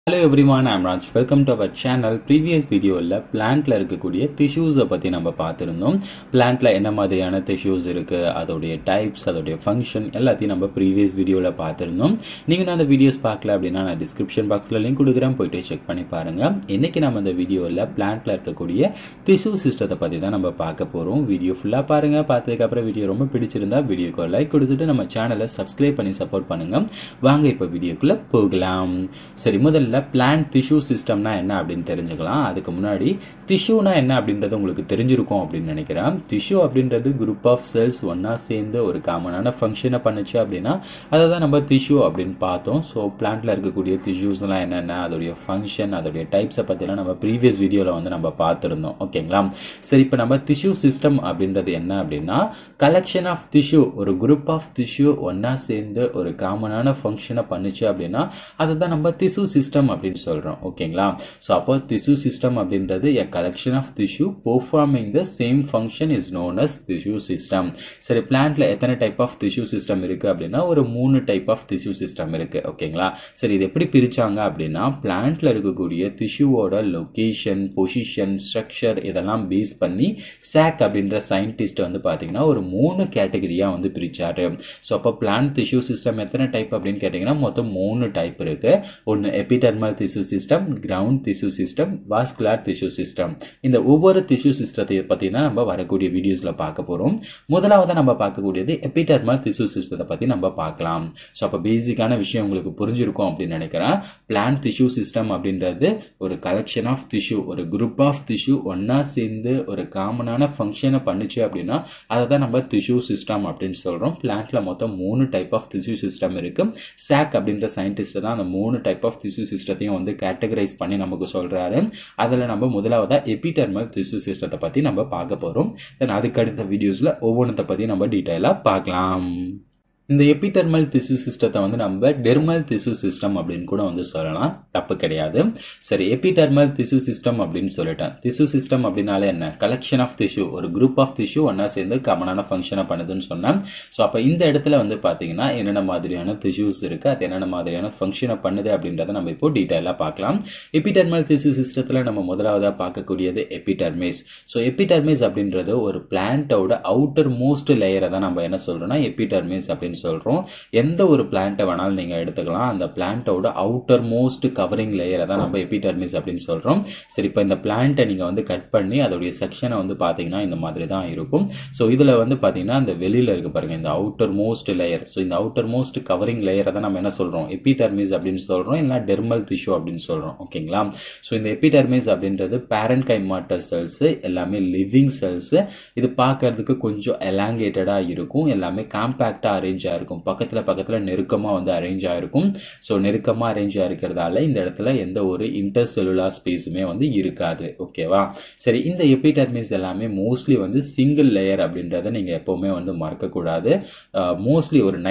Hello everyone, I am Raj. Welcome to our channel. Previous video la plant la irukkudiya tissues பத்தி நம்ம பார்த்திருந்தோம். Plant la என்ன மாதிரியான tissues இருக்கு, அதோட types, அதோட function எல்லாத்தையும் நம்ம previous video ல பார்த்திருந்தோம். நீங்க அந்த videos பார்க்கல அப்படினா நான் description box ல link கொடுக்கிறேன், போய்ட்டு செக் பண்ணி பாருங்க. இன்னைக்கு நாம இந்த வீடியோல plant ல இருக்கக்கூடிய tissue system பத்தி தான் நம்ம பார்க்க போறோம். வீடியோ ஃபுல்லா பாருங்க. பார்த்ததுக்கு அப்புறம் வீடியோ ரொம்ப பிடிச்சிருந்தா வீடியோக்கு லைக் கொடுத்துட்டு நம்ம சேனலை subscribe பண்ணி support பண்ணுங்க. வாங்க இப்போ வீடியோக்குள்ள போகலாம். சரி, முதல்ல plant tissue system na enna அப்படினு தெரிஞ்சுக்கலாம். அதுக்கு முன்னாடி tissue na என்ன அப்படின்றது உங்களுக்கு தெரிஞ்சிருக்கும் அப்படினு நினைக்கிறேன். tissue அப்படின்றது group of cells ஒண்ணா சேர்ந்து ஒரு காமனான ஃபங்க்ஷனை பண்ணுச்சு அப்படினா அத தான் நம்ம tissue அப்படினு பார்த்தோம். சோ plantல இருக்கக்கூடிய tissues எல்லாம் என்னென்ன, அதோட ஃபங்க்ஷன், அதோட டைப்ஸ் பத்திலாம் நம்ம previous வீடியோல வந்து நம்ம பார்த்திருந்தோம். ஓகேங்களா? சரி, இப்போ நம்ம tissue system அப்படின்றது என்ன அப்படினா collection of tissue, ஒரு group of tissue ஒண்ணா சேர்ந்து ஒரு காமனான ஃபங்க்ஷனை பண்ணுச்சு அப்படினா அத தான் நம்ம tissue system அப்படினு சொல்றோம். ஓகேங்களா? சோ அப்போ tissue system அப்படின்றது a collection of tissue performing the same function is known as tissue system. சரி, plantல எத்தனை டைப் ஆஃப் tissue system இருக்கு அப்படினா ஒரு 3 டைப் ஆஃப் tissue system இருக்கு. ஓகேங்களா? சரி, இது எப்படி பிரிச்சாங்க அப்படினா plantல இருக்கக்கூடிய tissueோட லொகேஷன், பொசிஷன், ஸ்ட்ரக்சர் இதெல்லாம் பேஸ் பண்ணி சாக் அப்படின்ற சயின்டிஸ்ட் வந்து பாத்தீங்கன்னா ஒரு 3 கேட்டகரியா வந்து பிரிச்சாரு. சோ அப்போ plant tissue system எத்தனை டைப் அப்படினு கேட்டிங்கன்னா மொத்தம் 3 டைப் இருக்கு. ஒன்னு epidermal tissue system, ground tissue system, vascular tissue system. இந்த ஒவ்வொரு tissue system பத்தினா நம்ம வரக்கூடிய வீடியோஸ்ல பார்க்க போறோம். முதலாவது நம்ம பார்க்கக்கூடியது epidermal tissue system பத்தி நம்ம பார்க்கலாம். சோ அப்ப பேசிக்கான விஷயம் உங்களுக்கு புரிஞ்சிருக்கும் அப்படினு நினைக்கிறேன். plant tissue system அப்படின்றது ஒரு collection of tissue, ஒரு group of tissue ஒண்ணா சேர்ந்து ஒரு காமனான ஃபங்க்ஷனை பண்ணுச்சு அப்படினா அத தான் நம்ம tissue system அப்படினு சொல்றோம். plantல மொத்தம் 3 டைப் ஆஃப் tissue system இருக்கு. சாக் அப்படின்ற சயின்டிஸ்ட் தான் அந்த 3 டைப் ஆஃப் tissue system வந்து கேட்டகரைஸ் பண்ணி நமக்கு சொல்றாரு. அதுல நம்ம முதலாவதா epidermal tissue system பத்தி நம்ம பார்க்க போறோம். தென் அதுக்கு அடுத்த வீடியோஸ்ல ஒவ்வொன்றத பத்தி நம்ம டீடைலா பார்க்கலாம். இந்த epidermal tissue system வந்து நம்ம dermal tissue system அப்படினு கூட வந்து சொல்லலாம், தப்பு கிடையாது. சரி, epidermal tissue system அப்படினு சொல்லிட்டேன். tissue system அப்படினாலே என்ன, collection of tissue, ஒரு group of tissue ஒண்ணா சேர்ந்து காமனான ஃபங்க்ஷனை பண்ணுதுன்னு சொன்னேன். சோ அப்ப இந்த இடத்துல வந்து பாத்தீங்கன்னா என்னென்ன மாதிரியான tissues இருக்கு, அது என்னென்ன மாதிரியான ஃபங்க்ஷனை பண்ணுது அப்படின்றத நம்ம இப்போ டீடைலா பார்க்கலாம். epidermal tissue systemல நம்ம முதலாவதா பார்க்கக்கூடியது epidermis. சோ epidermis அப்படின்றது ஒரு பிளான்ட்டோட அவுட்டர் மோஸ்ட் லேயரை தான் நம்ம என்ன சொல்றோம்னா epidermis அப்படினு சொல்றோம். எந்த ஒரு பிளான்ட்டை வேணாலும் நீங்க எடுத்துக்கலாம், அந்த பிளான்ட்டோட அவுட்டர் மோஸ்ட் கவரிங் லேயரை தான் நம்ம எபிடெர்மிஸ் அப்படின்னு சொல்றோம். சரி, இப்போ இந்த பிளான்ட்டை நீங்க வந்து கட் பண்ணி அதோடைய செக்ஷனை வந்து பாத்தீங்கன்னா இந்த மாதிரி தான் இருக்கும். சோ இதுல வந்து பாத்தீங்கன்னா இந்த வெளியில இருக்கு பாருங்க, இந்த அவுட்டர் மோஸ்ட் லேயர். சோ இந்த அவுட்டர் மோஸ்ட் கவரிங் லேயரை தான் நம்ம என்ன சொல்றோம், எபிடெர்மிஸ் அப்படின்னு சொல்றோம், இல்ல டெர்மல் டிஷ்யூ அப்படின்னு சொல்றோம். ஓகேங்களா? சோ இந்த எபிடெர்மிஸ் அப்படின்றது பேரன்கைமாட்டர் செல்ஸ், எல்லாமே லிவிங் செல்ஸ். இது பார்க்கிறதுக்கு கொஞ்சம் எலாங்கேட்டடா இருக்கும், எல்லாமே காம்பாக்டா அரேஞ்ச் இருக்கும், பக்கத்துல நெருக்கமா வந்து அரேஞ்ச் ஆயிருக்கும். சோ நெருக்கமா அரேஞ்ச் ஆயிருக்கிறதால இந்த இடத்துல எந்த ஒரு இன்டர்செல்லுலார் ஸ்பேஸுமே வந்து இருக்காது. ஓகேவா? சரி, இந்த எபிடெர்மிஸ் எல்லாமே மோஸ்ட்லி வந்து சிங்கிள் லேயர் அப்படின்றத நீங்க எப்பவுமே வந்து மறக்க கூடாது. மோஸ்ட்லி ஒரு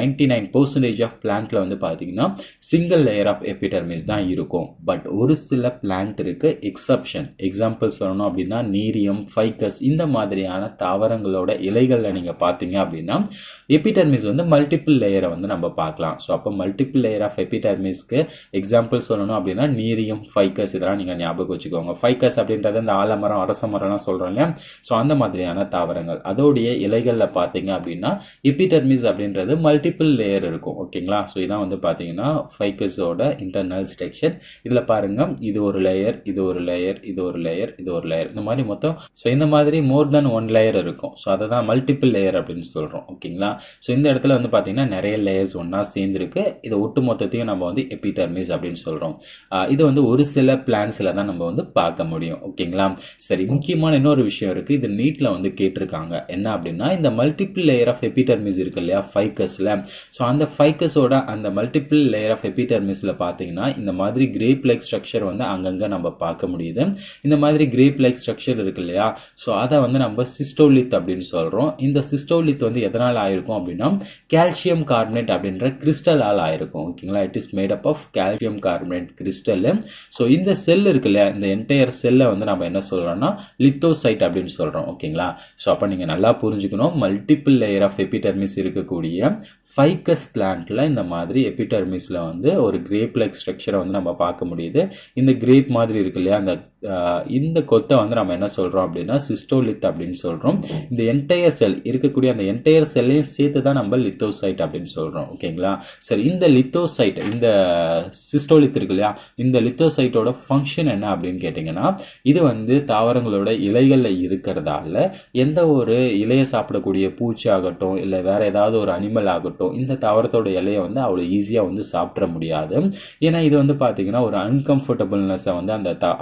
99% ஆஃப் பிளான்ட்ல வந்து பாத்தீங்கன்னா சிங்கிள் லேயர் ஆஃப் எபிடெர்மிஸ் தான் இருக்கும். பட் ஒரு சில பிளான்ட் இருக்கு எக்ஸப்ஷன். எக்ஸாம்பிள் சொல்லணும் அப்படின்னா நீரியம், ஃபைக்கஸ் இந்த மாதிரியான தாவரங்களோட இலைகள்ல நீங்க பாத்தீங்க அப்படின்னா எபிடெர்மிஸ் வந்து மல்டிபிள் லேயரை வந்து நம்ம பார்க்கலாம். சோ அப்ப மல்டிபிள் லேயர் ஆஃப் எபிடெர்மிஸ்க்கு எக்ஸாம்பிள் சொல்லணும் அப்படின்னா நீரியம், ஃபைக்கஸ் இதெல்லாம் நீங்க ஞாபகம் வச்சுக்கோங்க. ஃபைக்கஸ் அப்படின்றது இந்த ஆலமரம், அரச மரம்லாம் சொல்றோம் இல்லையா? சோ அந்த மாதிரியான தாவரங்கள் அதோடைய இலைகள்ல பாத்தீங்க அப்படின்னா எபிடெர்மிஸ் அப்படின்றது மல்டிபிள் லேயர் இருக்கும். ஓகேங்களா? சோ இதான் வந்து பாத்தீங்கன்னா ஃபைக்கஸோட இன்டர்னல் ஸ்ட்ரக்சர். இதுல பாருங்க, இது ஒரு லேயர், இது ஒரு லேயர், இது ஒரு லேயர், இது ஒரு லேயர், இந்த மாதிரி மொத்தம் சோ இந்த மாதிரி மோர் தென் 1 லேயர் இருக்கும். சோ அதை தான் மல்டிபிள் லேயர் அப்படின்னு சொல்றோம். ஓகேங்களா? சோ இந்த இடத்துல வந்து பாத்தீங்கன்னா நிறைய லேயர்ஸ் ஒண்ணா சேர்ந்து இருக்கு. இது ஒட்டு மொத்தத்தையும் நம்ம வந்து எபிடெர்மிஸ் அப்படின்னு சொல்றோம். இது வந்து ஒரு சில பிளான்ஸ்ல தான் நம்ம வந்து பார்க்க முடியும். ஓகேங்களா? சரி, முக்கியமான இன்னொரு விஷயம் இருக்கு, இது நீட்ல வந்து கேட்டிருக்காங்க. என்ன அப்படின்னா இந்த மல்டிபிள் லேயர் ஆஃப் எபிடெர்மிஸ் இருக்கு இல்லையா ஃபைக்கஸ்ல, சோ அந்த ஃபைக்கஸோட அந்த மல்டிபிள் லேயர் ஆஃப் எபிடெர்மிஸ்ல பாத்தீங்கன்னா இந்த மாதிரி கிரேப் லைக் ஸ்ட்ரக்சர் வந்து அங்கங்க நம்ம பார்க்க முடியுது. இந்த மாதிரி கிரேப் லைக் ஸ்ட்ரக்சர் இருக்கு இல்லையா, சோ அதை வந்து நம்ம சிஸ்டோலித் அப்படின்னு சொல்றோம். இந்த சிஸ்டோலித் வந்து எதனால ஆயிருக்கும் அப்படின்னா கால்சியம் கார்பனேட் அப்படின்ற கிறிஸ்டலால் ஆயிருக்கும். ஓகேங்களா? It is made up of calcium carbonate crystal. So இந்த செல் இருக்குல்ல, இந்த என்டையர் செல்லை வந்து நம்ம என்ன சொல்றோம்னா லித்தோசைட் அப்படின்னு சொல்றோம். ஓகேங்களா? சோ அப்ப நீங்க நல்லா புரிஞ்சுக்கணும், மல்டிபிள் லேயர் ஆஃப் எபிடெர்மிஸ் இருக்கக்கூடிய ஃபைக்கஸ் பிளான்ட்ல இந்த மாதிரி எபிடெர்மிஸ்ல வந்து ஒரு கிரேப் லைக் ஸ்ட்ரக்சரை வந்து நம்ம பார்க்க முடியுது. இந்த கிரேப் மாதிரி இருக்கு இல்லையா, இந்த கொத்தை வந்து நம்ம என்ன சொல்றோம் அப்படின்னா சிஸ்டோலித் அப்படின்னு சொல்றோம். இந்த என்டையர் செல் இருக்கக்கூடிய அந்த என்டையர் செல்லையும் சேர்த்து தான் நம்ம லித்தோசைட் அப்படின்னு சொல்றோம். ஓகேங்களா? சரி, இந்த லித்தோசைட், இந்த சிஸ்டோலித் இருக்கு இல்லையா, இந்த லித்தோசைட்டோட ஃபங்க்ஷன் என்ன அப்படின்னு கேட்டீங்கன்னா, இது வந்து தாவரங்களோட இலைகள்ல இருக்கிறதால எந்த ஒரு இலையை சாப்பிடக்கூடிய பூச்சி ஆகட்டும் இல்ல வேற ஏதாவது ஒரு அனிமல் ஆகட்டும் இந்த தாவரத்தோட இலையை வந்து அவ்வளவு ஈஸியா வந்து சாப்பிட முடியாது. ஏன்னா இது வந்து பாத்தீங்கன்னா ஒரு அன்கம்ஃபர்டபுள்னஸ் வந்து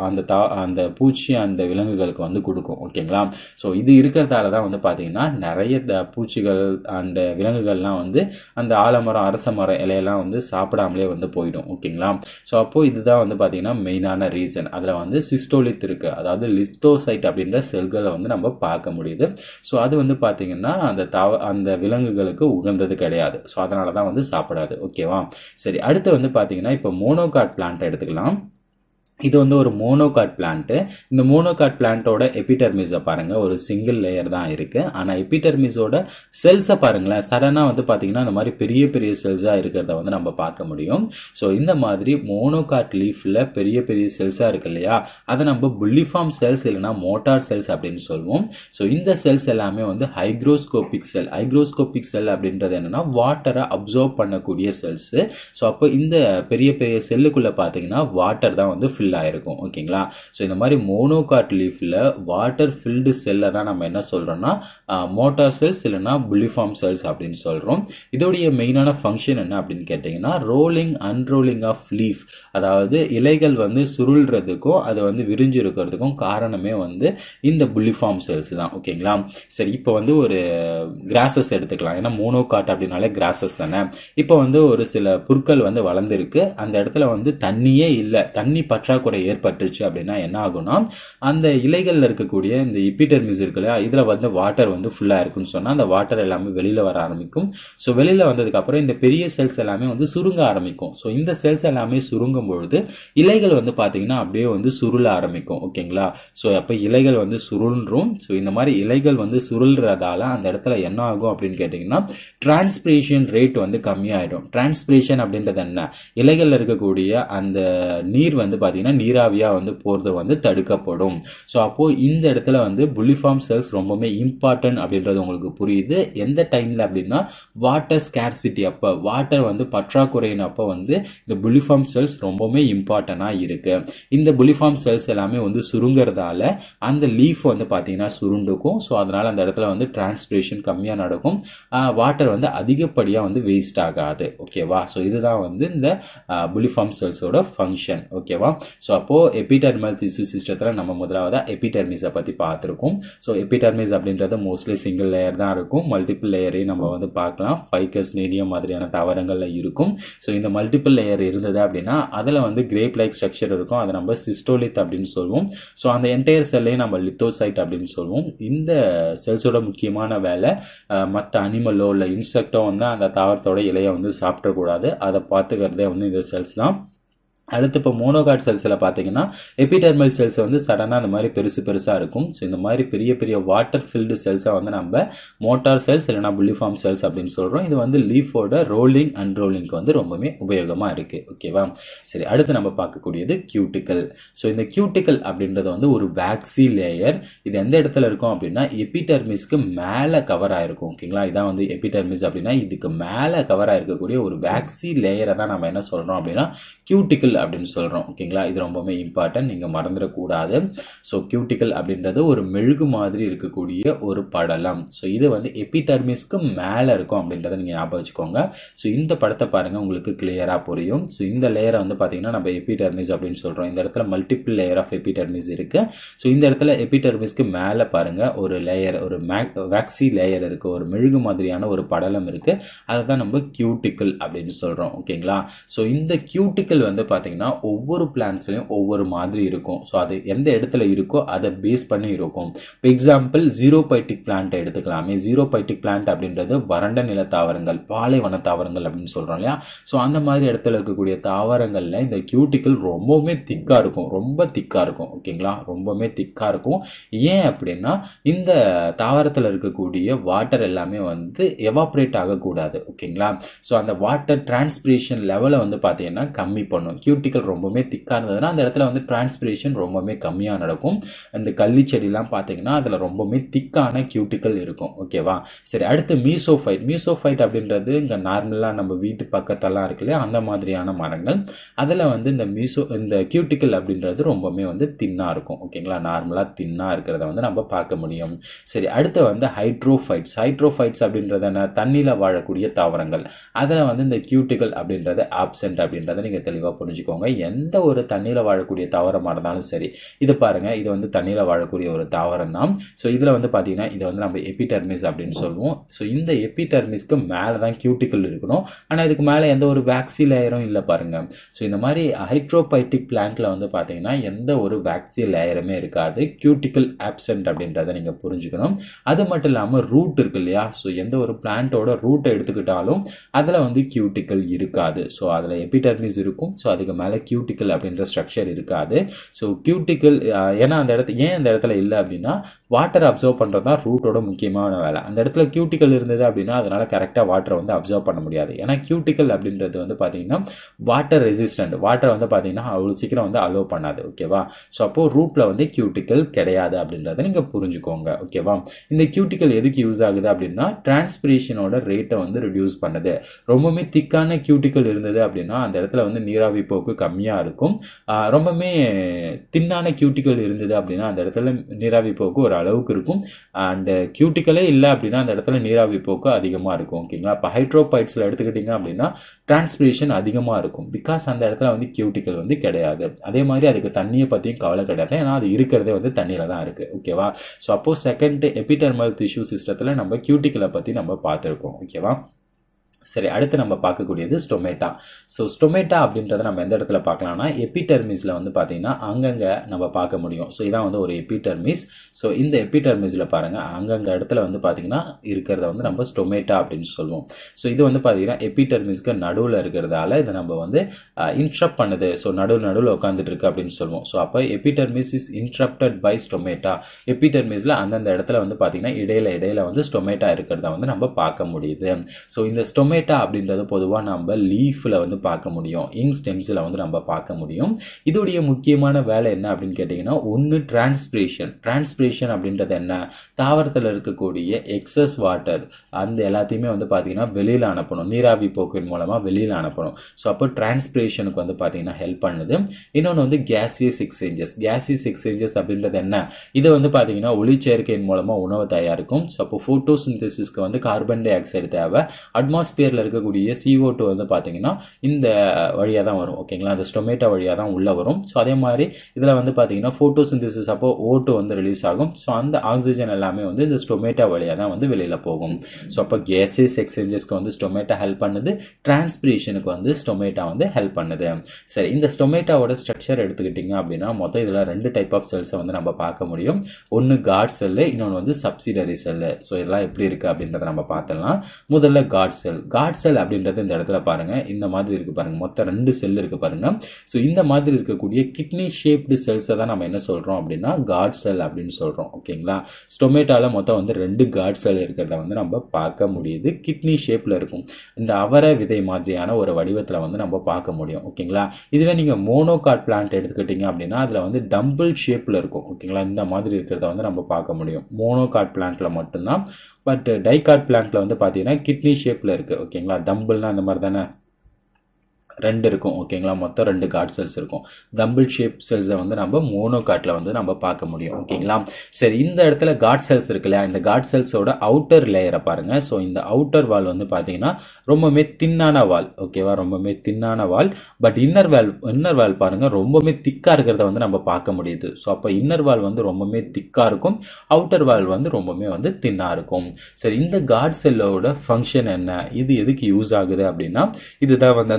அந்த பூச்சி அந்த விலங்குகளுக்கு வந்து கொடுக்கும். ஓகேங்களா? ஸோ இது இருக்கிறதால தான் வந்து பாத்தீங்கன்னா நிறைய பூச்சிகள் அந்த விலங்குகள்லாம் வந்து அந்த ஆலமரம் அரச மரம் இலையெல்லாம் வந்து சாப்பிடாமலே வந்து போயிடும். ஓகேங்களா? ஸோ அப்போ இதுதான் வந்து பாத்தீங்கன்னா மெயினான ரீசன். அதுல வந்து சிஸ்டோலித் இருக்கு, அதாவது லித்தோசைட் அப்படின்ற செல்களை வந்து நம்ம பார்க்க முடியுது. ஸோ அது வந்து பாத்தீங்கன்னா அந்த விலங்குகளுக்கு உகந்தது கிடையாது. ஸோ அதனால தான் வந்து சாப்பிடாது. ஓகேவா? சரி, அடுத்து வந்து பாத்தீங்கன்னா இப்போ மோனோகாட் பிளான்ட் எடுத்துக்கலாம். இது வந்து ஒரு மோனோகாட் பிளான்ட். இந்த மோனோகாட் பிளான்ட்டோட எபிடெர்மிஸை பாருங்க, ஒரு சிங்கிள் லேயர் தான் இருக்கு. ஆனா எபிடெர்மிஸோட செல்ஸை பாருங்களேன், சடனா வந்து பாத்தீங்கன்னா இந்த மாதிரி பெரிய பெரிய செல்ஸா இருக்கிறத வந்து நம்ம பார்க்க முடியும். ஸோ இந்த மாதிரி மோனோகாட் லீஃப்ல பெரிய பெரிய செல்ஸா இருக்கு இல்லையா, அதை நம்ம புல்லிஃபார்ம் செல்ஸ் இல்லைன்னா மோட்டார் செல்ஸ் அப்படின்னு சொல்லுவோம். ஸோ இந்த செல்ஸ் எல்லாமே வந்து ஹைக்ரோஸ்கோபிக் செல். ஹைக்ரோஸ்கோபிக் செல் அப்படின்றது என்னன்னா வாட்டரை அப்சர்வ் பண்ணக்கூடிய செல்ஸ். ஸோ அப்போ இந்த பெரிய பெரிய செல்லுக்குள்ள பாத்தீங்கன்னா வாட்டர் தான் வந்து ஆயிருக்கும். ஓகேங்களா? சோ இந்த மாதிரி மோனோகாட் லீஃப்ல வாட்டர் ஃபில்டு செல்ல தான் நம்ம என்ன சொல்றோம்னா மோட்டார் செல்ஸ் இல்லனா புல்லிஃபார்ம் செல்ஸ் அப்படின்னு சொல்றோம். இதோடைய மெயினான ஃபங்க்ஷன் என்ன அப்படின்னு கேட்டீங்கன்னா ரோலிங் அன்ரோலிங் ஆஃப் லீஃப், அதாவது இலைகள் வந்து சுருள்றதுக்கும் அது வந்து விரிஞ்சு இருக்கிறதுக்கும் காரணமே வந்து இந்த புல்லிஃபார்ம் செல்ஸ் தான். ஓகேங்களா? சரி, இப்போ வந்து ஒரு கிராசஸ் எடுத்துக்கலாம். ஏன்னா மோனோகாட் அப்படின்னாலே கிராசஸ் தானே. இப்போ வந்து ஒரு சில புற்கள் வந்து வளர்ந்துருக்கு, அந்த இடத்துல வந்து தண்ணியே இல்லை, தண்ணி பற்றாக்குறை ஏற்பட்டுச்சு அப்படின்னா என்ன ஆகும்னா அந்த இலைகள்ல இருக்கக்கூடிய இந்த எபிடெர்மிஸ் இருக்குல்ல, இதுல வந்து வாட்டர் வந்து ஃபுல்லா இருக்குன்னு சொன்னா அந்த வாட்டர் எல்லாமே வெளியில வர ஆரம்பிக்கும். ஸோ வெளியில வந்ததுக்கு அப்புறம் இந்த பெரிய செல்ஸ் எல்லாமே வந்து சுருங்க ஆரம்பிக்கும். ஸோ இந்த செல்ஸ் எல்லாமே சுருங்கும் பொழுது இலைகள் வந்து பாத்தீங்கன்னா அப்படியே வந்து சுருள ஆரம்பிக்கும். ஓகேங்களா? ஸோ அப்ப இலைகள் வந்து சுருள்றும். ஸோ இந்த மாதிரி இலைகள் வந்து சுருள்றதால அந்த இடத்துல என்ன ஆகும் அப்படின்னு கேட்டீங்கன்னா டிரான்ஸ்பிரேஷன் ரேட் வந்து கம்மியாயிடும். டிரான்ஸ்பிரேஷன் அப்படின்றது என்ன, இலைகள்ல இருக்கக்கூடிய அந்த நீர் வந்து பாத்தீங்கன்னா நீராவியா வந்து போறது வந்து தடுக்கப்படும். சோ அப்போ இந்த இடத்துல வந்து புல்லிஃபார்ம் செல்ஸ் ரொம்பவே இம்பார்ட்டன்ட் அப்படின்றது உங்களுக்கு புரியுது. எந்த டைம்ல அப்படின்னா வாட்டர் ஸ்கேர்சிட்டி அப்ப, வாட்டர் வந்து பற்றாக்குறையின் அப்ப வந்து இந்த புல்லிஃபார்ம் செல்ஸ் ரொம்பவே இம்பார்ட்டன்டா இருக்கு. இந்த புல்லிஃபார்ம் செல்ஸ் எல்லாமே வந்து சுருங்கறதால அந்த லீஃப் வந்து பாத்தீங்கன்னா சுருண்டுக்கும். சோ அதனால அந்த இடத்துல வந்து டிரான்ஸ்பிரேஷன் கம்மியா நடக்கும், வாட்டர் வந்து அதிகப்படியா வந்து வேஸ்ட் ஆகாது. ஓகேவா? சோ இதுதான் வந்து இந்த புல்லிஃபார்ம் செல்ஸோட ஃபங்க்ஷன். ஓகேவா? சோ அப்போ எபிடெர்மல் திசு சிஸ்டத்துல நம்ம முதலாவதா எபிடெர்மிஸை பத்தி பார்த்திருக்கோம். சோ எபிடெர்மிஸ் அப்படின்றது மோஸ்ட்லி சிங்கிள் லேயர் தான் இருக்கும். மல்டிபிள் லேயரையும் நம்ம வந்து பார்க்கலாம். ஃபைக்கஸ் நெரியம் மாதிரியான தாவரங்கள்ல இருக்கும். சோ இந்த மல்டிபிள் லேயர் இருந்தது அப்படின்னா அதுல வந்து கிரேப் லைக் ஸ்ட்ரக்சர் இருக்கும். அதை நம்ம சிஸ்டோலித் அப்படின்னு சொல்லுவோம். சோ அந்த என்டையர் செல்லையும் நம்ம லித்தோசைட் அப்படின்னு சொல்லுவோம். இந்த செல்ஸோட முக்கியமான வேலை மற்ற அனிமலோ இல்ல இன்செக்டோ வந்து அந்த தாவரத்தோட இலையை வந்து சாப்பிடக்கூடாது, அதை பார்த்துக்கிறதே வந்து இந்த செல்ஸ் தான். அடுத்து இப்போ மோனோகாட் செல்ஸ்ல பாத்தீங்கன்னா எபிடெர்மல் செல்ஸ் வந்து சடனா அந்த மாதிரி பெருசு பெருசா இருக்கும். ஸோ இந்த மாதிரி பெரிய பெரிய வாட்டர் ஃபில்டு செல்ஸை வந்து நம்ம மோட்டார் செல்ஸ் இல்லைனா புல்லிஃபார்ம் செல்ஸ் அப்படின்னு சொல்றோம். இது வந்து லீஃபோட ரோலிங் அன்ரோலிங்க்கு வந்து ரொம்பவே உபயோகமா இருக்கு. ஓகேவா? சரி, அடுத்து நம்ம பார்க்கக்கூடியது கியூட்டிக்கல். ஸோ இந்த கியூட்டிக்கல் அப்படின்றது வந்து ஒரு வேக்சி லேயர். இது எந்த இடத்துல இருக்கும் அப்படின்னா எபிடெர்மிஸ்க்கு மேல கவர் ஆயிருக்கும். ஓகேங்களா? இதான் வந்து எபிடெர்மிஸ் அப்படின்னா இதுக்கு மேல கவர் ஆயிருக்கக்கூடிய ஒரு வேக்சி லேயரை தான் நம்ம என்ன சொல்றோம் அப்படின்னா கியூட்டிக்கல் அப்படின்னு சொல்றோம். ஓகேங்களா? இது ரொம்பவே இம்பார்ட்டன்ட், நீங்க மறந்துடக்கூடாது. ஸோ கியூட்டிக்கல் அப்படின்றது ஒரு மெழுகு மாதிரி இருக்கக்கூடிய ஒரு படலம். ஸோ இது வந்து எபிடெர்மிஸ்க்கு மேல இருக்கும் அப்படின்றத நீங்க ஞாபகம் வச்சுக்கோங்க. ஸோ இந்த படத்தை பாருங்க, உங்களுக்கு கிளியரா புரியும். ஸோ இந்த லேயரை வந்து பாத்தீங்கன்னா நம்ம எபிடெர்மிஸ் அப்படின்னு சொல்றோம். இந்த இடத்துல மல்டிபிள் லேயர் ஆஃப் எபிடெர்மிஸ் இருக்கு. ஸோ இந்த இடத்துல எபிடெர்மிஸ்க்கு மேல பாருங்க ஒரு லேயர், ஒரு வேக்சி லேயர் இருக்கு, ஒரு மெழுகு மாதிரியான ஒரு படலம் இருக்கு. அதை தான் நம்ம கியூட்டிக்கல் அப்படின்னு சொல்றோம். ஓகேங்களா? ஸோ இந்த கியூட்டிக்கல் வந்து பாத்தீங்கன்னா பார்த்தீங்கன்னா ஒவ்வொரு பிளான்ட்ஸ்லையும் ஒவ்வொரு மாதிரி இருக்கும். ஸோ அது எந்த இடத்துல இருக்கோ அதை பேஸ் பண்ணி இருக்கும். இப்போ எக்ஸாம்பிள் ஜீரோபைட்டிக் பிளான்ட்டை எடுத்துக்கலாமே. ஜீரோபைட்டிக் பிளான்ட் அப்படின்றது வறண்ட நில தாவரங்கள், பாலைவன தாவரங்கள் அப்படின்னு சொல்கிறோம் இல்லையா. ஸோ அந்த மாதிரி இடத்துல இருக்கக்கூடிய தாவரங்களில் இந்த கியூட்டிக்கல் ரொம்பவுமே திக்காக இருக்கும், ரொம்ப திக்காக இருக்கும். ஓகேங்களா, ரொம்பவுமே திக்காக இருக்கும். ஏன் அப்படின்னா இந்த தாவரத்தில் இருக்கக்கூடிய வாட்டர் எல்லாமே வந்து எவாப்ரேட் ஆகக்கூடாது. ஓகேங்களா, ஸோ அந்த வாட்டர் டிரான்ஸ்பிரேஷன் லெவலை வந்து பார்த்தீங்கன்னா கம்மி பண்ணும். கியூட்டிக்கல் ரொம்பவுமே திக்காக இருந்ததுன்னா அந்த இடத்துல வந்து டிரான்ஸ்பிரேஷன் ரொம்பவுமே கம்மியாக நடக்கும். இந்த கள்ளி செடிலாம் பார்த்தீங்கன்னா அதில் ரொம்பவுமே திக்கான கியூட்டிக்கல் இருக்கும். ஓகேவா, சரி. அடுத்து மீசோஃபைட். மீசோஃபைட் அப்படின்றது இங்கே நார்மலாக நம்ம வீட்டு பக்கத்தெல்லாம் இருக்கு இல்லையா, அந்த மாதிரியான மரங்கள். அதில் வந்து இந்த கியூட்டிக்கல் அப்படின்றது ரொம்பவுமே வந்து தின்னாக இருக்கும். ஓகேங்களா, நார்மலாக தின்னாக இருக்கிறத வந்து நம்ம பார்க்க முடியும். சரி, அடுத்து வந்து ஹைட்ரோஃபைட்ஸ். ஹைட்ரோஃபைட்ஸ் அப்படின்றது என்ன, தண்ணியில் வாழக்கூடிய தாவரங்கள். அதில் வந்து இந்த கியூட்டிக்கல் அப்படின்றது ஆப்சென்ட் அப்படின்றத நீங்கள் தெளிவாக புரிஞ்சுக்கோங்க. எந்த ஒரு தண்ணியில் வாழக்கூடிய தாவரமாக இருந்தாலும் சரி, இது பாருங்கள், இது வந்து தண்ணியில் வாழக்கூடிய ஒரு தாவரம் தான். ஸோ இதில் வந்து பார்த்தீங்கன்னா இதை வந்து நம்ம எபிடெர்மிஸ் அப்படின்னு சொல்லுவோம். ஸோ இந்த எபிடெர்மிஸ்க்கு மேலே தான் கியூட்டிக்கல் இருக்கணும். ஆனால் இதுக்கு மேலே எந்த ஒரு வேக்சி லேயரும் இல்லை பாருங்கள். ஸோ இந்த மாதிரி ஹைட்ரோபைட்டிக் பிளான்ட்டில் வந்து பார்த்தீங்கன்னா எந்த ஒரு வேக்சி லேயருமே இருக்காது, கியூட்டிக்கல் ஆப்சென்ட் அப்படின்றத நீங்கள் புரிஞ்சுக்கணும். அது மட்டும் இல்லாமல் ரூட் இருக்கு இல்லையா, ஸோ எந்த ஒரு பிளான்ட்டோட ரூட்டை எடுத்துக்கிட்டாலும் அதில் வந்து கியூட்டிக்கல் இருக்காது. ஸோ அதில் எபிடெர்மிஸ் இருக்கும். ஸோ அதுக்கு மேலே கியூட்டிக்கல் அப்படின்ற ஸ்ட்ரக்சர் இருக்காது. ஸோ கியூட்டிக்கல் ஏன்னா அந்த இடத்துல இல்லை அப்படின்னா வாட்டர் அப்சர்வ் பண்ணுறது தான் ரூட்டோட முக்கியமான வேலை. அந்த இடத்துல கியூட்டிக்கல் இருந்தது அப்படின்னா அதனால கரெக்டாக வாட்டரை வந்து அப்சர்வ் பண்ண முடியாது. ஏன்னா கியூட்டிக்கல் அப்படின்றது வந்து பார்த்தீங்கன்னா வாட்டர் ரெசிஸ்டன்ட், வாட்டரை வந்து பார்த்தீங்கன்னா அவ்வளோ சீக்கிரம் வந்து அலோவ் பண்ணாது. ஓகேவா, ஸோ அப்போது ரூட்டில் வந்து கியூட்டிக்கல் கிடையாது அப்படின்றத நீங்கள் புரிஞ்சுக்கோங்க. ஓகேவா, இந்த கியூட்டிக்கல் எதுக்கு யூஸ் ஆகுது அப்படின்னா டிரான்ஸ்பிரேஷனோட ரேட்டை வந்து ரிடியூஸ் பண்ணுது. ரொம்பவுமே திக்கான கியூட்டிக்கல் இருந்தது அப்படின்னா அந்த இடத்துல வந்து நீராவி போக்கு கம்மியாக இருக்கும். ரொம்பவுமே தின்னான கியூட்டிக்கல் இருந்தது அப்படின்னா அந்த இடத்துல நீராவி போக்கு ஒரு அளவுக்கு இருக்கும். அண்ட் கியூட்டிக்கலே இல்லை அப்படின்னா அந்த இடத்துல நீராவி போக்கு அதிகமாக இருக்கும். ஓகேங்களா, இப்போ ஹைட்ரோபைட்ஸில் எடுத்துக்கிட்டிங்க அப்படின்னா டிரான்ஸ்பிரேஷன் அதிகமாக இருக்கும். பிகாஸ் அந்த இடத்துல வந்து கியூட்டிக்கல் வந்து கிடையாது. அதே மாதிரி அதுக்கு தண்ணியை பற்றியும் கவலை கிடையாது, ஏன்னா அது இருக்கிறதே வந்து தண்ணியில் தான் இருக்குது. ஓகேவா, ஸோ அப்போது செகண்ட் எபிடெர்மல் டிஷ்யூ சிஸ்டத்தில் நம்ம கியூட்டிக்கலை பற்றி நம்ம பார்த்துருக்கோம். ஓகேவா, சரி. அடுத்து நம்ம பார்க்கக்கூடியது ஸ்டொமேட்டா. ஸோ ஸ்டொமேட்டா அப்படின்றத நம்ம எந்த இடத்துல பார்க்கலாம்னா எபிடெர்மிஸில் வந்து பார்த்தீங்கன்னா அங்கங்கே நம்ம பார்க்க முடியும். ஸோ இதான் வந்து ஒரு எபிடெர்மிஸ். ஸோ இந்த எபிடெர்மிஸில் பாருங்கள் அங்கங்கே இடத்துல வந்து பார்த்தீங்கன்னா இருக்கிறத வந்து நம்ம ஸ்டொமேட்டா அப்படின்னு சொல்லுவோம். ஸோ இது வந்து பார்த்தீங்கன்னா எபிடெர்மிஸ்க்கு நடுவில் இருக்கிறதால இதை நம்ம வந்து இன்ட்ரப்ட் பண்ணுது. ஸோ நடுவில் உட்காந்துட்டு இருக்கு அப்படின்னு சொல்லுவோம். ஸோ அப்போ epidermis is interrupted by stomata. எபிடெர்மிஸில் அந்தந்த இடத்துல வந்து பார்த்தீங்கன்னா இடையில வந்து ஸ்டொமேட்டா இருக்கிறத வந்து நம்ம பார்க்க முடியுது. ஸோ இந்த ஸ்டொமேட்டா அப்படின்றது பொதுவாக நம்ம லீஃபில் வந்து பார்க்க முடியும், இங் ஸ்டெம்ஸில் வந்து நம்ம பார்க்க முடியும். இதோடைய முக்கியமான வேலை என்ன அப்படின்னு கேட்டிங்கன்னா ஒன்று டிரான்ஸ்பிரேஷன் அப்படின்றது என்ன, தாவரத்தில் இருக்கக்கூடிய எக்ஸஸ் வாட்டர் அந்த எல்லாத்தையுமே வந்து பார்த்தீங்கன்னா வெளியில் அனுப்பணும், நீராவி போக்கின் மூலமாக வெளியில் அனுப்பணும். ஸோ அப்போ டிரான்ஸ்பிரேஷனுக்கு வந்து பார்த்தீங்கன்னா ஹெல்ப் பண்ணுது. இன்னொன்று வந்து கேசியஸ் எக்ஸ்சேஞ்சஸ் அப்படின்றது என்ன, இதை வந்து பார்த்தீங்கன்னா ஒளிச்சேர்க்கையின் மூலமாக உணவு தயாரிக்கும். ஸோ அப்போ ஃபோட்டோசிந்தசிஸ்க்கு வந்து கார்பன் டை ஆக்சைடு தேவை. அட்மாஸ்பியரில் இருக்கக்கூடிய CO2 வந்து பார்த்தீங்கன்னா இந்த வழியாக தான் வரும். ஓகேங்களா, அந்த ஸ்டொமேட்டா வழியாக தான் உள்ளே வரும். ஸோ அதே மாதிரி இதில் வந்து பார்த்தீங்கன்னா ஃபோட்டோசிந்தசிஸ் அப்போ O2 வந்து ரிலீஸ் ஆகும். ஸோ அந்த ஆக்சிஜன் எல்லாமே வந்து இந்த ஸ்டொமேட்டா வழியாக தான் வந்து வெளியில் போகும். ஸோ அப்போ கேசஸ் எக்ஸ்சேஞ்சஸ்க்கு வந்து ஸ்டொமேட்டா ஹெல்ப் பண்ணுது, டிரான்ஸ்பிரேஷனுக்கு வந்து ஸ்டொமேட்டா வந்து ஹெல்ப் பண்ணுது. சரி, இந்த ஸ்டொமேட்டாவோட ஸ்ட்ரக்சர் எடுத்துக்கிட்டிங்க அப்படின்னா மொத்தம் இதில் 2 டைப் ஆஃப் செல்ஸை வந்து நம்ம பார்க்க முடியும். ஒன்று காட் செல்லு, இன்னொன்று வந்து சப்சிடரி செல்லு. ஸோ இதெல்லாம் எப்படி இருக்குது அப்படின்றத நம்ம பார்த்துடலாம். முதல்ல காட் செல் அப்படின்றது இந்த இடத்துல பாருங்க இந்த மாதிரி இருக்கு பாருங்க, மொத்தம் 2 செல் இருக்கு பாருங்க. ஸோ இந்த மாதிரி இருக்கக்கூடிய கிட்னி ஷேப்டு செல்ஸை தான் நம்ம என்ன சொல்றோம் அப்படின்னா காட் செல் அப்படின்னு சொல்றோம். ஓகேங்களா, ஸ்டொமேட்டால மொத்தம் வந்து 2 காட் செல் இருக்கிறத வந்து நம்ம பார்க்க முடியுது. கிட்னி ஷேப்ல இருக்கும், இந்த அவரை விதை மாதிரியான ஒரு வடிவத்தில் வந்து நம்ம பார்க்க முடியும். ஓகேங்களா, இதுவே நீங்க மோனோகாட் பிளான்ட் எடுத்துக்கிட்டீங்க அப்படின்னா அதுல வந்து டம்பிள் ஷேப்ல இருக்கும். ஓகேங்களா, இந்த மாதிரி இருக்கிறத வந்து நம்ம பார்க்க முடியும் மோனோகாட் பிளான்ட்ல மட்டும்தான். பட் டைகாட் பிளான்ட்ல வந்து பார்த்தீங்கன்னா கிட்னி ஷேப்ல இருக்கு. ஓகேங்களா, டம்பிள்னா அந்த மாதிரி தானே 2 இருக்கும். ஓகேங்களா, மொத்தம் 2 காட் செல்ஸ் இருக்கும். டம்பிள் ஷேப் செல்ஸை வந்து நம்ம மோனோகாட்டில் வந்து நம்ம பார்க்க முடியும். ஓகேங்களா, சரி. இந்த இடத்துல காட் செல்ஸ் இருக்கு இல்லையா, இந்த காட் செல்ஸோட அவுட்டர் லேயரை பாருங்க. ஸோ இந்த அவுட்டர் வால் வந்து பார்த்தீங்கன்னா ரொம்பவுமே தின்னான வால். ஓகேவா, ரொம்பவுமே தின்னான வால். பட் இன்னர் வால் பாருங்க ரொம்பவுமே திக்கா இருக்கிறத வந்து நம்ம பார்க்க முடியுது. ஸோ அப்போ இன்னர் வால் வந்து ரொம்பவுமே திக்கா இருக்கும், அவுட்டர் வால் வந்து ரொம்பவுமே வந்து தின்னா இருக்கும். சரி, இந்த காட் செல்லோட ஃபங்க்ஷன் என்ன, இது எதுக்கு யூஸ் ஆகுது அப்படின்னா இதுதான் வந்து அந்த ஸ்டொமேட்டா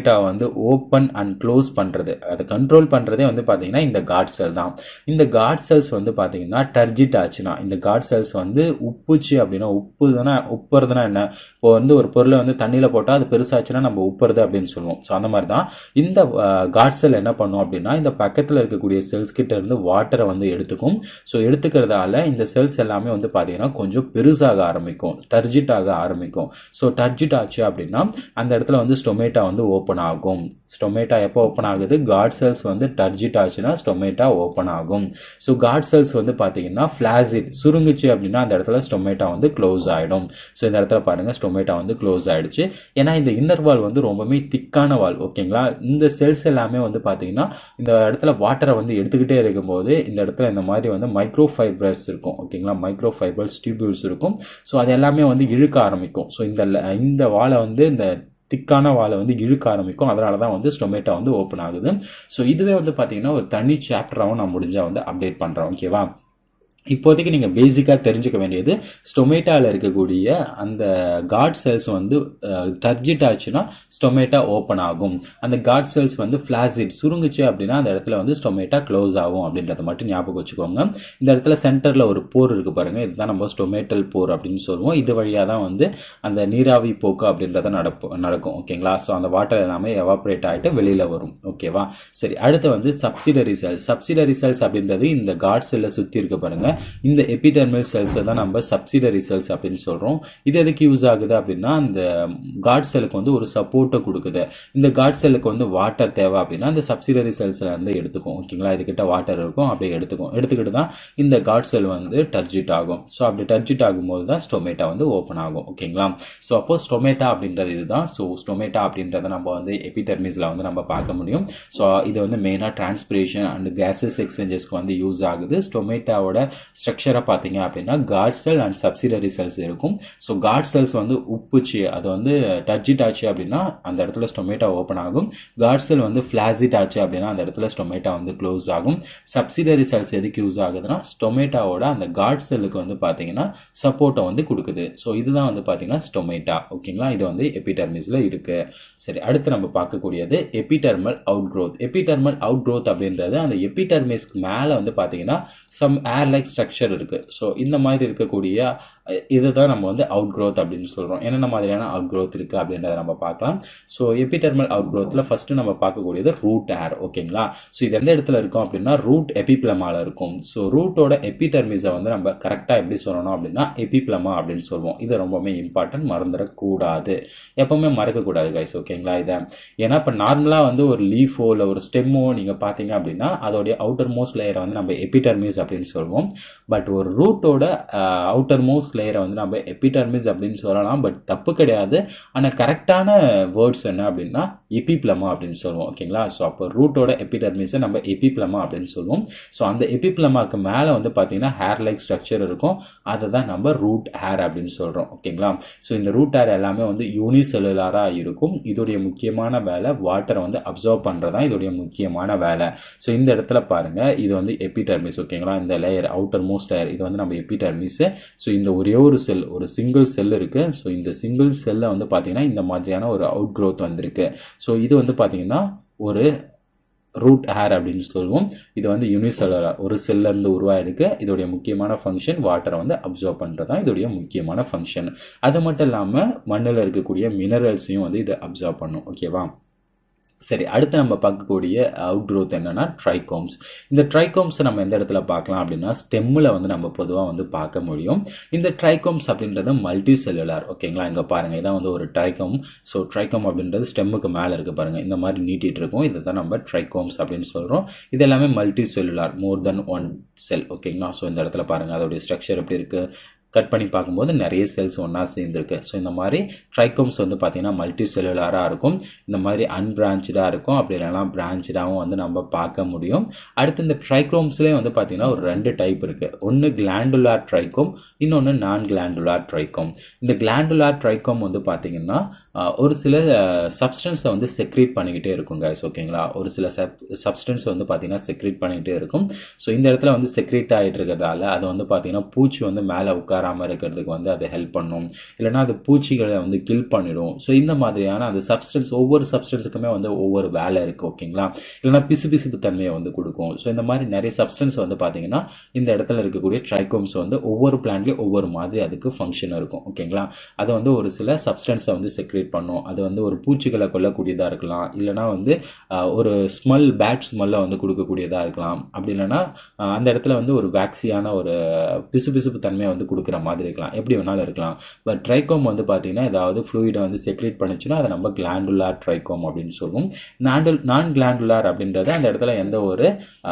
ஸ்டொமேட்டா வந்து ஓப்பன் அண்ட் க்ளோஸ் பண்ணுறது, அதை கண்ட்ரோல் பண்ணுறதே வந்து பார்த்தீங்கன்னா இந்த காட் செல் தான். இந்த காட் செல்ஸ் வந்து பார்த்தீங்கன்னா டர்ஜிட் ஆச்சுன்னா, இந்த காட் செல்ஸ் வந்து உப்புச்சு அப்படின்னா, உப்புறதுனா என்ன, இப்போ வந்து ஒரு பொருளை வந்து தண்ணியில் போட்டால் அது பெருசாச்சுன்னா நம்ம உப்புறது அப்படின்னு சொல்லுவோம். ஸோ அந்த மாதிரி தான் இந்த காட் செல் என்ன பண்ணும் அப்படின்னா, இந்த பக்கத்தில் இருக்கக்கூடிய செல்ஸ் கிட்ட இருந்து வாட்டரை வந்து எடுத்துக்கும். ஸோ எடுத்துக்கிறதால இந்த செல்ஸ் எல்லாமே வந்து பார்த்தீங்கன்னா கொஞ்சம் பெருசாக ஆரம்பிக்கும், டர்ஜிட் ஆக ஆரம்பிக்கும். ஸோ டர்ஜிட் ஆச்சு அப்படின்னா அந்த இடத்துல வந்து ஸ்டொமேட்டா வந்து ஓப்பன் ஆகும். ஸ்டொமேட்டா எப்போ ஓப்பன் ஆகுது, காட் செல்ஸ் வந்து டர்ஜிட் ஆச்சுன்னா ஸ்டொமேட்டா ஓப்பன் ஆகும். ஸோ காட் செல்ஸ் வந்து பார்த்தீங்கன்னா ஃபிளாசிட் சுருங்குச்சு அப்படின்னா அந்த இடத்துல ஸ்டொமேட்டா வந்து க்ளோஸ் ஆகிடும். ஸோ இந்த இடத்துல பாருங்க ஸ்டொமேட்டா வந்து க்ளோஸ் ஆயிடுச்சு. ஏன்னா இந்த இன்னர் வால் வந்து ரொம்பவே திக்கான வால். ஓகேங்களா, இந்த செல்ஸ் எல்லாமே வந்து பார்த்தீங்கன்னா இந்த இடத்துல வாட்டரை வந்து எடுத்துக்கிட்டே இருக்கும்போது இந்த இடத்துல இந்த மாதிரி வந்து மைக்ரோ ஃபைபர்ஸ் இருக்கும். ஓகேங்களா, மைக்ரோ ஃபைபர்ஸ் டியூபியூல்ஸ் இருக்கும். ஸோ அது எல்லாமே வந்து இழுக்க ஆரம்பிக்கும். ஸோ இந்த வாலை வந்து இந்த திக்கான வாலை வந்து இழுக்க ஆரம்பிக்கும். அதனால தான் வந்து ஸ்டொமேட்டா வந்து ஓப்பன் ஆகுது. ஸோ இதுவே வந்து பார்த்தீங்கன்னா ஒரு தனி சாப்டராகவும் நான் முடிஞ்சால் வந்து அப்டேட் பண்ணுறேன். ஓகேவா, இப்போதைக்கு நீங்கள் பேசிக்காக தெரிஞ்சுக்க வேண்டியது ஸ்டொமேட்டாவில் இருக்கக்கூடிய அந்த காட் செல்ஸ் வந்து டர்ஜிட் ஆச்சுன்னா ஸ்டொமேட்டா ஓப்பன் ஆகும். அந்த காட் செல்ஸ் வந்து ஃபிளாசிட் சுருங்குச்சு அப்படின்னா அந்த இடத்துல வந்து ஸ்டொமேட்டா க்ளோஸ் ஆகும் அப்படின்றத மட்டும் ஞாபகம் வச்சுக்கோங்க. இந்த இடத்துல சென்டரில் ஒரு போர் இருக்கு பாருங்க, இதுதான் நம்ம ஸ்டொமேட்டல் போர் அப்படின்னு சொல்லுவோம். இது வழியாக தான் வந்து அந்த நீராவி போக்கு அப்படின்றத நடக்கும். ஓகேங்களா, ஸோ அந்த வாட்டர் எல்லாமே எவாப்ரேட் ஆகிட்டு வெளியில் வரும். ஓகேவா, சரி, அடுத்து வந்து சப்சிடரி செல்ஸ். சப்சிடரி செல்ஸ் அப்படின்றது இந்த காட் செல்லை சுற்றி இருக்கு பாருங்க, இந்த எபிடெர்மல் செல்ஸ் தான் நம்ம சப்சிடரி செல்ஸ் அப்படின்னு சொல்றோம். இது எதுக்கு யூஸ் ஆகுது அப்படின்னா அந்த காட் செல்லுக்கு வந்து ஒரு சப்போர்ட்டை கொடுக்குது. இந்த காட் செல்லுக்கு வந்து வாட்டர் தேவை அப்படின்னா இந்த சப்சிடரி செல்ஸ்ல இருந்து எடுத்துக்கும். ஓகேங்களா, இதுகிட்ட வாட்டர் இருக்கும், அப்படியே எடுத்துக்கிட்டு தான் இந்த காட் செல் வந்து டர்ஜிட் ஆகும். ஸோ அப்படி டர்ஜிட் ஆகும்போது தான் ஸ்டொமேட்டா வந்து ஓப்பன் ஆகும். ஓகேங்களா, ஸோ அப்போ ஸ்டொமேட்டா அப்படின்றது இதுதான். ஸோ ஸ்டொமேட்டா அப்படின்றத நம்ம வந்து எபிடெர்மிஸ்ல வந்து நம்ம பார்க்க முடியும். ஸோ இது வந்து மெயினாக டிரான்ஸ்பிரேஷன் அண்ட் கேசஸ் எக்ஸ்சேஞ்சஸ்க்கு வந்து யூஸ் ஆகுது. ஸ்டொமேட்டாவோட ஸ்ட்ரக்சரை பார்த்தீங்க அப்படின்னா guard cell and subsidiary cells இருக்கும். ஸோ காட் செல்ஸ் வந்து உப்புச்சு, அது வந்து டர்ஜிட் ஆச்சு அப்படின்னா அந்த இடத்துல ஸ்டொமேட்டா ஓப்பன் ஆகும். காட் செல் வந்து ஃபிளாசிட் ஆச்சு அப்படின்னா அந்த இடத்துல ஸ்டொமேட்டா வந்து க்ளோஸ் ஆகும். சப்சிடரி செல்ஸ் எதுக்கு யூஸ் ஆகுதுன்னா ஸ்டொமேட்டாவோட அந்த காட் செல்லுக்கு வந்து பார்த்தீங்கன்னா சப்போர்ட்டை வந்து கொடுக்குது. ஸோ இதுதான் வந்து பார்த்தீங்கன்னா ஸ்டொமேட்டா. ஓகேங்களா, இது வந்து எபிடெர்மிஸ்ல இருக்கு. சரி, அடுத்து நம்ம பார்க்கக்கூடியது எபிடெர்மல் அவுட்க்ரோத். எபிடெர்மல் அவுட்க்ரோத் அப்படின்றது அந்த எபிடெர்மிஸ்க்கு மேலே வந்து பார்த்தீங்கன்னா சம் ஏர் லைக் ஸ்ட்ரக்சர் இருக்கு. ஸோ இந்த மாதிரி இருக்கக்கூடிய இதுதான் நம்ம வந்து அவுட் க்ரோத் அப்படின்னு சொல்றோம். என்னென்ன மாதிரியான அவுட் க்ரோத் இருக்கு அப்படின்றத நம்ம பார்க்கலாம். ஸோ எபிடெர்மல் அவுட் க்ரோத்ல ஃபர்ஸ்ட் நம்ம பார்க்கக்கூடியது ரூட் ஏர். ஓகேங்களா, ஸோ இது எந்த இடத்துல இருக்கும் அப்படின்னா ரூட் எபிப்ளமால இருக்கும். ஸோ ரூட்டோட எபிடெர்மிஸை வந்து நம்ம கரெக்டாக எப்படி சொல்லணும் அப்படின்னா எபிப்ளமா அப்படின்னு சொல்லுவோம். இது ரொம்பவே இம்பார்ட்டன்ட், மறந்துடக்கூடாது, எப்பவுமே மறக்கக்கூடாது கைஸ். ஓகேங்களா, இதை ஏன்னா இப்போ நார்மலாக வந்து ஒரு லீஃபோ இல்லை ஒரு ஸ்டெம்மோ நீங்கள் பார்த்தீங்க அப்படின்னா அதோடைய அவுட்டர் மோஸ்ட் லேயரை வந்து நம்ம எபிடெர்மிஸ் அப்படின்னு சொல்லுவோம். பட் ஒரு ரூட்டோட அவுட்டர் மோஸ்ட் லேயரை வந்து நம்ம எபிடெர்மிஸ் அப்படின்னு சொல்லலாம். பட் தப்பு கிடையாது. ஆனால் கரெக்டான வேர்ட்ஸ் என்ன அப்படின்னா எபிப்ளமா அப்படின்னு சொல்லுவோம். ஓகேங்களா, ஸோ அப்போ ரூட்டோட எபிடெர்மிஸை நம்ம எபிப்ளமா அப்படின்னு சொல்லுவோம். ஸோ அந்த எபிப்ளமாக்கு மேலே வந்து பார்த்தீங்கன்னா ஹேர் லைக் ஸ்ட்ரக்சர் இருக்கும். அதை தான் நம்ம ரூட் ஹேர் அப்படின்னு சொல்கிறோம். ஓகேங்களா, ஸோ இந்த ரூட் ஹேர் எல்லாமே வந்து யூனிசெல்லுலாராக இருக்கும். இதோடைய முக்கியமான வேலை வாட்டரை வந்து அப்சர்வ் பண்ணுறதா இதோடைய முக்கியமான வேலை. ஸோ இந்த இடத்துல பாருங்க, இது வந்து எபிடெர்மிஸ். ஓகேங்களா, இந்த லேயர் அவுட்டர் மோஸ்ட் லேயர் இது வந்து நம்ம எபிடெர்மிஸ். ஸோ இந்த ஒரே ஒரு செல், ஒரு சிங்கிள் செல் இருக்கு. ஸோ இந்த சிங்கிள் செல்ல வந்து பார்த்தீங்கன்னா இந்த மாதிரியான ஒரு அவுட் க்ரோத் வந்திருக்கு. ஸோ இது வந்து பார்த்தீங்கன்னா ஒரு ரூட் ஹேர் அப்படின்னு சொல்லுவோம். இது வந்து யூனிசெல்லுலர், ஒரு செல்ல இருந்து உருவாயிருக்கு. இதோடைய முக்கியமான ஃபங்க்ஷன் வாட்டரை வந்து அப்சர்வ் பண்ணுறதா இதோடைய முக்கியமான ஃபங்க்ஷன். அது மட்டும் இல்லாமல் மண்ணில் இருக்கக்கூடிய மினரல்ஸையும் வந்து இதை அப்சர்வ் பண்ணும். ஓகேவா, சரி, அடுத்து நம்ம பார்க்கக்கூடிய அவுட் க்ரோத் என்னன்னா ட்ரைகோம்ஸ். இந்த ட்ரைகோம்ஸை நம்ம எந்த இடத்துல பார்க்கலாம் அப்படின்னா ஸ்டெம்மில் வந்து நம்ம பொதுவாக வந்து பார்க்க முடியும். இந்த ட்ரைகோம்ஸ் அப்படின்றது மல்டி செல்லுலார். ஓகேங்களா, இங்கே பாருங்க, இதான் வந்து ஒரு ட்ரைகோம். ஸோ ட்ரைகோம் அப்படின்றது ஸ்டெம்முக்கு மேலே இருக்கு பாருங்க, இந்த மாதிரி நீட்டிட்டு இருக்கும். இதை தான் நம்ம ட்ரைகோம்ஸ் அப்படின்னு சொல்கிறோம். இது எல்லாமே multicellular, more than one cell. ஓகேங்களா, ஸோ இந்த இடத்துல பாருங்க அதோடைய ஸ்ட்ரக்சர் எப்படி இருக்கு, கட் பண்ணி பார்க்கும்போது நிறைய செல்ஸ் ஒன்றா சேர்ந்துருக்கு. ஸோ இந்த மாதிரி ட்ரைகோம்ஸ் வந்து பார்த்தீங்கன்னா மல்டி செல்லுலாராக இருக்கும். இந்த மாதிரி அன்பிரான்ச்சாக இருக்கும், அப்படி இல்லைனா பிரான்ச்சாகவும் வந்து நம்ம பார்க்க முடியும். அடுத்து இந்த ட்ரைகோம்ஸ்லேயே வந்து பார்த்தீங்கன்னா ஒரு 2 டைப் இருக்குது. ஒன்று கிளாண்டுலார் ட்ரைகோம், இன்னொன்று நான் கிளாண்டுலார் ட்ரைகோம். இந்த கிளாண்டுலார் ட்ரைகோம் வந்து பார்த்தீங்கன்னா ஒரு சில சப்ஸ்டன்ஸை வந்து செக்ரேட் பண்ணிக்கிட்டே இருக்கும் கைஸ். ஓகேங்களா, ஒரு சில சப்ஸ்டன்ஸ் வந்து பார்த்தீங்கன்னா செக்ரேட் பண்ணிக்கிட்டே இருக்கும். ஸோ இந்த இடத்துல வந்து செக்ரேட் ஆகிட்டு இருக்கிறதால அது வந்து பார்த்தீங்கன்னா பூச்சி வந்து மேலே உட்கார வராமல் இருக்கிறதுக்கு வந்து அது ஹெல்ப் பண்ணும், இல்லைனா அது பூச்சிகளை வந்து கில் பண்ணிடும். ஸோ இந்த மாதிரியான அந்த சப்ஸ்டன்ஸ் ஒவ்வொரு சப்ஸ்டன்ஸுக்குமே வந்து ஒவ்வொரு வேலை இருக்குது ஓகேங்களா. இல்லைனா பிசுபிசுப்பு தன்மையை வந்து கொடுக்கும். ஸோ இந்த மாதிரி நிறைய சப்ஸ்டன்ஸ் வந்து பார்த்தீங்கன்னா இந்த இடத்துல இருக்கக்கூடிய ட்ரைகோம்ஸ் வந்து ஒவ்வொரு பிளான்ட்லேயும் ஒவ்வொரு மாதிரி அதுக்கு ஃபங்க்ஷன் இருக்கும் ஓகேங்களா. அது வந்து ஒரு சில சப்ஸ்டன்ஸை வந்து செக்ரேட் பண்ணும். அது வந்து ஒரு பூச்சிகளை கொல்லக்கூடியதாக இருக்கலாம், இல்லைனா வந்து ஒரு ஸ்மெல் பேட் ஸ்மெல்லை வந்து கொடுக்கக்கூடியதாக இருக்கலாம், அப்படி இல்லைனா அந்த இடத்துல வந்து ஒரு வேக்சியான ஒரு பிசுபிசுப்பு தன்மையை வந்து கொடுக்குற மாதிரி இருக்கலாம், எப்படி வேணாலும் இருக்கலாம். பட் ட்ரைகோம் வந்து பார்த்தீங்கன்னா ஏதாவது ஃப்ளூயிடை வந்து செக்ரேட் பண்ணிச்சுன்னா அதை நம்ம கிளாண்டுலார் ட்ரைகோம் அப்படின்னு சொல்லுவோம். நான் கிளாண்டுலார் அப்படின்றது அந்த இடத்துல எந்த ஒரு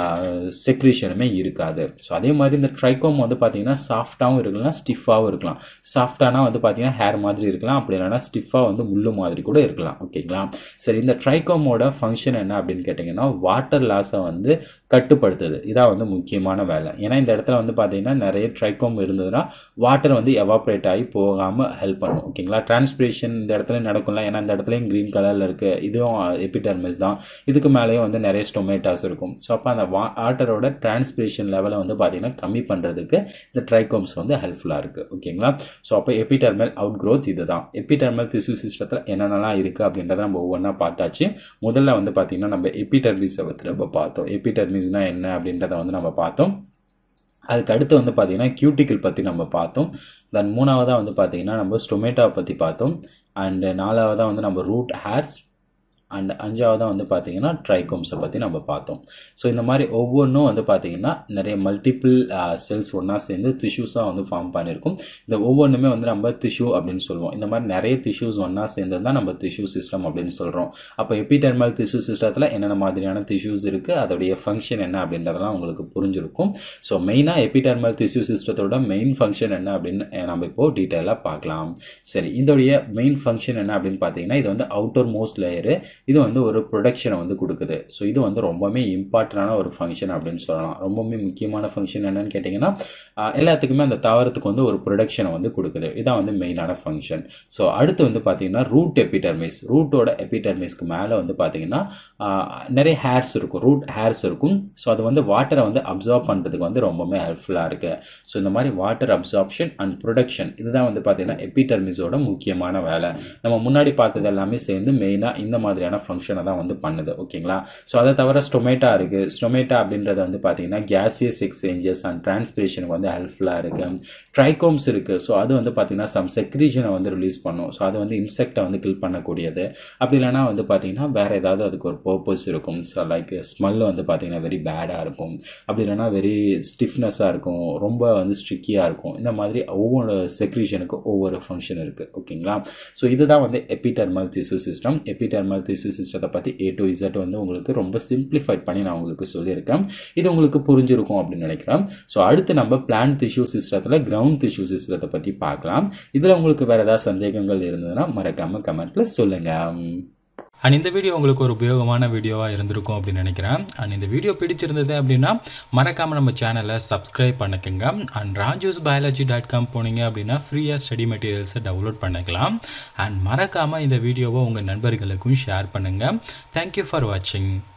செக்ரேஷனுமே இருக்காது. ஸோ அதே மாதிரி இந்த ட்ரைகோம் வந்து பார்த்தீங்கன்னா சாஃப்டாகவும் இருக்கலாம், ஸ்டிஃபாகவும் இருக்கலாம். சாஃப்டானா வந்து பார்த்தீங்கன்னா ஹேர் மாதிரி இருக்கலாம், அப்படி இல்லைனா ஸ்டிஃபாக வந்து முள்ளு மாதிரி கூட இருக்கலாம் ஓகேங்களா. சரி, இந்த ட்ரைகோமோட ஃபங்க்ஷன் என்ன அப்படின்னு கேட்டிங்கன்னா வாட்டர் லாஸை வந்து கட்டுப்படுத்துது. இதான் வந்து முக்கியமான வேலை. ஏன்னா இந்த இடத்துல வந்து பார்த்தீங்கன்னா நிறைய ட்ரைகோம் இருந்ததுன்னா வாட்டர் வந்து எவாப்ரேட் ஆகி போகாமல் ஹெல்ப் பண்ணும் ஓகேங்களா. டிரான்ஸ்பிரேஷன் இந்த இடத்துல நடக்கும்ல, ஏன்னா இந்த இடத்துலையும் க்ரீன் கலரில் இருக்குது, இதுவும் எபிடெர்மிஸ் தான், இதுக்கு மேலேயும் வந்து நிறைய ஸ்டொமேட்டாஸ் இருக்கும். ஸோ அப்போ அந்த வாட்டரோட டிரான்ஸ்பிரேஷன் லெவலை வந்து பார்த்தீங்கன்னா கம்மி பண்ணுறதுக்கு இந்த ட்ரைகோம்ஸ் வந்து ஹெல்ப்ஃபுல்லாக இருக்குது ஓகேங்களா. ஸோ அப்போ எபிடெர்மல் அவுட்க்ரோத் இதுதான். எபிடெர்மல் திசு சிஸ்டத்தில் என்னென்னலாம் இருக்குது அப்படின்றத நம்ம ஒவ்வொன்றா பார்த்தாச்சு. முதல்ல வந்து பார்த்தீங்கன்னா நம்ம எபிடெர்மிஸை பற்றி நம்ம பார்த்தோம். எபிடெர்மிஸ்னா என்ன அப்படின்றத வந்து நம்ம பார்த்தோம். அதுக்கு அடுத்து வந்து பார்த்தீங்கன்னா கியூட்டிக்கிள் பற்றி நம்ம பார்த்தோம். தென் மூணாவதாக வந்து பார்த்தீங்கன்னா நம்ம ஸ்டொமேட்டாவை பற்றி பார்த்தோம். அண்ட் நாலாவதாக வந்து நம்ம ரூட் ஹேர்ஸ் அண்ட் அஞ்சாவதாக வந்து பார்த்தீங்கன்னா ட்ரைகோம்ஸை பற்றி நம்ம பார்த்தோம். ஸோ இந்த மாதிரி ஒவ்வொன்றும் வந்து பார்த்தீங்கன்னா நிறைய மல்டிபிள் செல்ஸ் ஒன்றா சேர்ந்து டிஷ்யூஸாக வந்து ஃபார்ம் பண்ணியிருக்கும். இந்த ஒவ்வொன்றுமே வந்து நம்ம டிஷ்யூ அப்படின்னு சொல்லுவோம். இந்த மாதிரி நிறைய டிஷ்யூஸ் ஒன்றா சேர்ந்து தான் நம்ம டிஷ்யூ சிஸ்டம் அப்படின்னு சொல்கிறோம். அப்போ எபிடெர்மல் டிஷ்யூ சிஸ்டத்தில் என்னென்ன மாதிரியான டிஷ்யூஸ் இருக்குது, அதோடைய ஃபங்க்ஷன் என்ன அப்படின்றதெல்லாம் உங்களுக்கு புரிஞ்சிருக்கும். ஸோ மெயினாக எபிடெர்மல் டிஷ்யூ சிஸ்டத்தோட மெயின் ஃபங்க்ஷன் என்ன அப்படின்னு நம்ம இப்போது டீட்டெயிலாக பார்க்கலாம். சரி, இதோடைய மெயின் ஃபங்க்ஷன் என்ன அப்படின்னு பார்த்தீங்கன்னா இது வந்து அவுட்டர் மோஸ்ட் லேயரு. இது வந்து ஒரு ப்ரொடக்ஷனை வந்து கொடுக்குது. ஸோ இது வந்து ரொம்பவுமே இம்பார்ட்டண்டான ஒரு ஃபங்க்ஷன் அப்படின்னு சொல்லலாம். ரொம்பவுமே முக்கியமான ஃபங்க்ஷன் என்னன்னு கேட்டிங்கன்னா எல்லாத்துக்குமே அந்த தாவரத்துக்கு வந்து ஒரு ப்ரொடக்ஷனை வந்து கொடுக்குது. இதான் வந்து மெயினான ஃபங்க்ஷன். ஸோ அடுத்து வந்து பார்த்தீங்கன்னா ரூட் எபிடெர்மிஸ். ரூட்டோட எபிடெர்மிஸ்க்கு மேலே வந்து பார்த்தீங்கன்னா நிறைய ஹேர்ஸ் இருக்கும், ரூட் ஹேர்ஸ் இருக்கும். ஸோ அது வந்து வாட்டரை வந்து அப்சார்ப் பண்ணுறதுக்கு வந்து ரொம்பவுமே ஹெல்ப்ஃபுல்லாக இருக்குது. ஸோ இந்த மாதிரி வாட்டர் அப்சார்ப்ஷன் அண்ட் ப்ரொடக்ஷன் இதுதான் வந்து பார்த்தீங்கன்னா எபிடெர்மிஸோட முக்கியமான வேலை. நம்ம முன்னாடி பார்த்தது எல்லாமே சேர்ந்து மெயினாக இந்த மாதிரியான ஃபங்க்ஷனை தான் வந்து பண்ணுது ஓகேங்களா. ஸோ அதை தவிர ஸ்டொமேட்டா இருக்குது. ஸ்டொமேட்டா அப்படின்றது வந்து பார்த்தீங்கன்னா கேசியஸ் எக்ஸ்சேஞ்சஸ் அண்ட் டிரான்ஸ்பிரேஷனுக்கு வந்து ஹெல்ப்ஃபுல்லாக இருக்குது. ட்ரைகோம்ஸ் இருக்குது. ஸோ அது வந்து பார்த்தீங்கன்னா சம் செக்ரீஷனை வந்து ரிலீஸ் பண்ணும். ஸோ அது வந்து இன்செக்டை வந்து கில் பண்ணக்கூடியது. அப்படி இல்லைனா வந்து பார்த்தீங்கன்னா வேறு ஏதாவது அதுக்கு ஒரு பர்பஸ் இருக்கும். ஸோ லைக் ஸ்மெல் வந்து பார்த்தீங்கன்னா வெரி பேடாக இருக்கும், அப்படி இல்லைனா வெரி ஸ்டிஃப்னஸாக இருக்கும், ரொம்ப வந்து ஸ்ட்ரிக்கியாக இருக்கும். இந்த மாதிரி ஒவ்வொரு செக்ரீஷனுக்கு ஒவ்வொரு ஃபங்க்ஷன் இருக்குது ஓகேங்களா. ஸோ இதுதான் வந்து எபிடெர்மல் திசு சிஸ்டம். எபிடெர்மல் திசு சிஸ்டத்தை பற்றி A to Z வந்து உங்களுக்கு ரொம்ப சிம்பிளிஃபைட் பண்ணி நான் உங்களுக்கு சொல்லியிருக்கேன். இது உங்களுக்கு புரிஞ்சிருக்கும் அப்படின்னு நினைக்கிறேன். ஸோ அடுத்து நம்ம பிளான்ட் டிஷ்யூ சிஸ்டத்தில் கிரவுண்ட் டிஷ்யூ சிஸ்டத்தை பற்றி பார்க்கலாம். இதில் உங்களுக்கு வேறு ஏதாவது சந்தேகங்கள் இருந்ததுன்னா மறக்காமல் கமெண்ட்டில் சொல்லுங்கள். அண்ட் இந்த வீடியோ உங்களுக்கு ஒரு உபயோகமான வீடியோவாக இருந்திருக்கும் அப்படின்னு நினைக்கிறேன். அண்ட் இந்த வீடியோ பிடிச்சிருந்தது அப்படின்னா மறக்காமல் நம்ம சேனலை சப்ஸ்கிரைப் பண்ணிக்கோங்க. அண்ட் rajusbiology.com போனீங்க அப்படின்னா ஃப்ரீயாக ஸ்டடி மெட்டீரியல்ஸை டவுன்லோட் பண்ணிக்கலாம். அண்ட் மறக்காமல் இந்த வீடியோவை உங்கள் நண்பர்களுக்கும் ஷேர் பண்ணுங்கள். தேங்க்யூ ஃபார் வாட்சிங்.